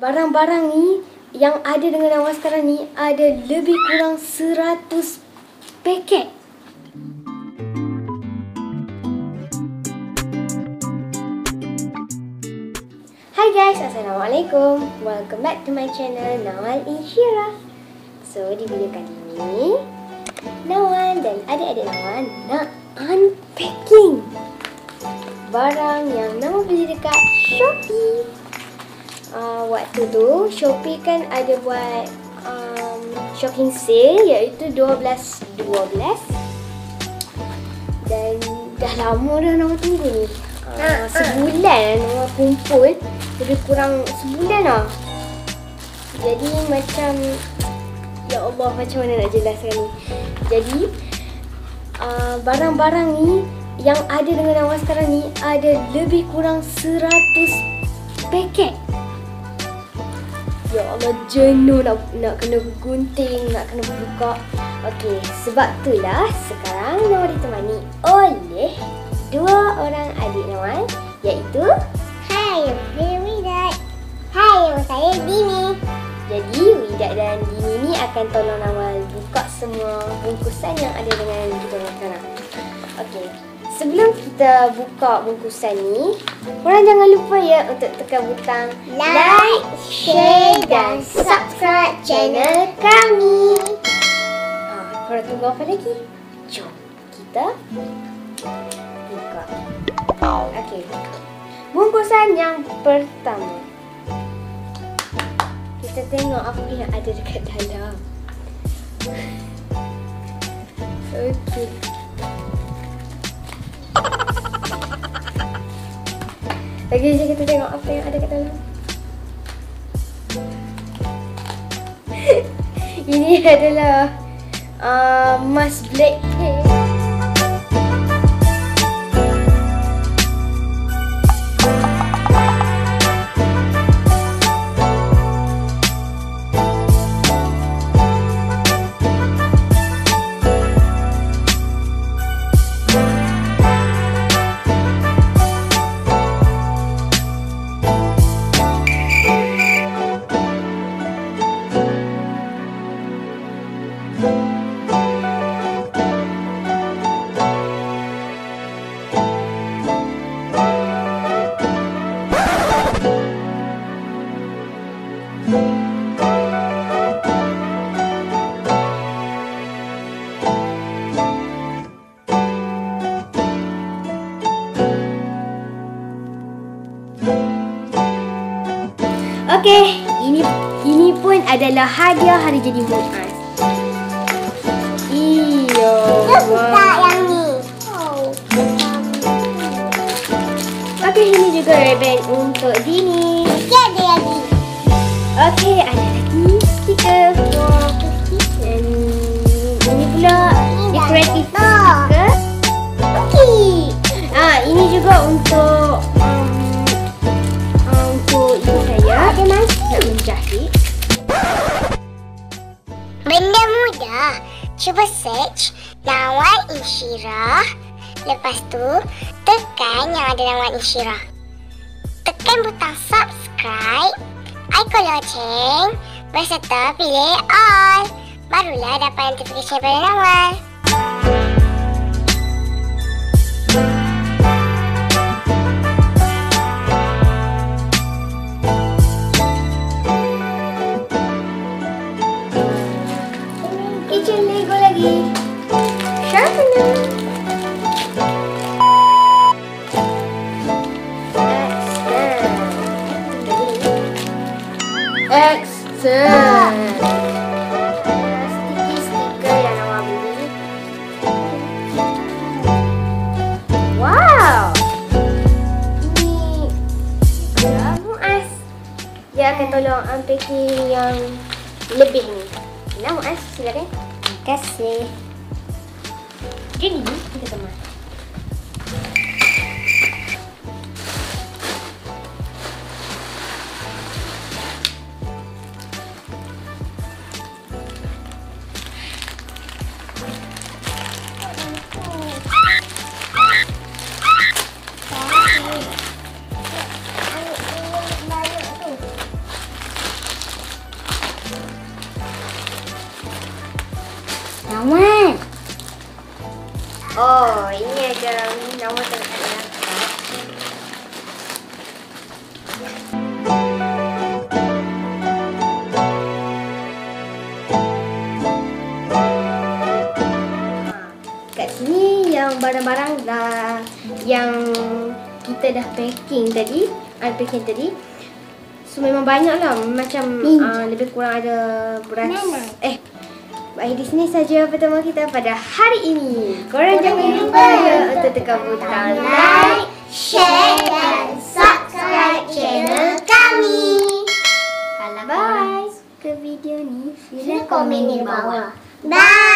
Barang-barang ni yang ada dengan Nawal sekarang ni ada lebih kurang 100 paket. Hi guys, Assalamualaikum. Welcome back to my channel Nawal Insyirah. So di video kali ini Nawal dan adik-adik Nawal nak unpacking barang yang Nawal beli dekat Shopee. Waktu tu Shopee kan ada buat shopping sale iaitu 12.12 dan dah lama dah Nawal tunggu ni. Sebulan Nawal kumpul, lebih kurang sebulan lah. Jadi macam ya Allah, macam mana nak jelaskan ni. Jadi barang-barang ni yang ada dengan Nawal sekarang ni ada lebih kurang 100 paket. Ya Allah, jenuh nak kena gunting, nak kena buka. Okey, sebab itulah sekarang Nawal ditemani oleh dua orang adik Nawal, iaitu Hai, saya Widat. Hai, nama saya Dini. Jadi Widat dan Dini ni akan tolong Nawal buka semua bungkusan yang ada dengan kita sekarang. Okey, sebelum kita buka bungkusan ni, korang jangan lupa ya untuk tekan butang Like, share dan subscribe channel kami. Korang tunggu apa lagi? Jom kita buka. Okey, bungkusan yang pertama, kita tengok apa yang ada dekat dalam. Okey, lagi je kita tengok apa yang ada kat dalam. Ini adalah mask blackhead. Okey, ini pun adalah hadiah hari jadi Muaz. Iyo. Kita buka yang ni. Okey, ini juga ribbon untuk Dini. Okey, ada lagi. Okey, ada lagi stiker. Wow, dan ini pula decorative stiker. Okey. Ini juga untuk ibu saya. Ada masih nak menjahit. benda mudah. Cuba search Nawal Insyirah. Lepas tu tekan yang ada Nawal Insyirah. Tekan butang subscribe, ikon loceng berserta pilih all. Barulah dapat notifikasi daripada Nawal. Kitchen Lego lagi. Sharpener. Accent. Stiker yang Nawal beli. Wow. Ini adalah Muaz. Dia akan tolong unpacking yang lebih ni. Nah, Muaz, silakan. Kasih. Jadi, kita teman. Nawan. Oh, ini ada nama tengah laptop. Kat sini yang barang-barang dah yang kita dah packing tadi, unpacking tadi. So memang banyak lah, macam lebih kurang ada beras. Baik, di sini saja pertama kita pada hari ini. Korang jangan lupa untuk tekan butang like, share dan subscribe channel kami. Kalau korang suka video ni, Sila komen di bawah. Bye.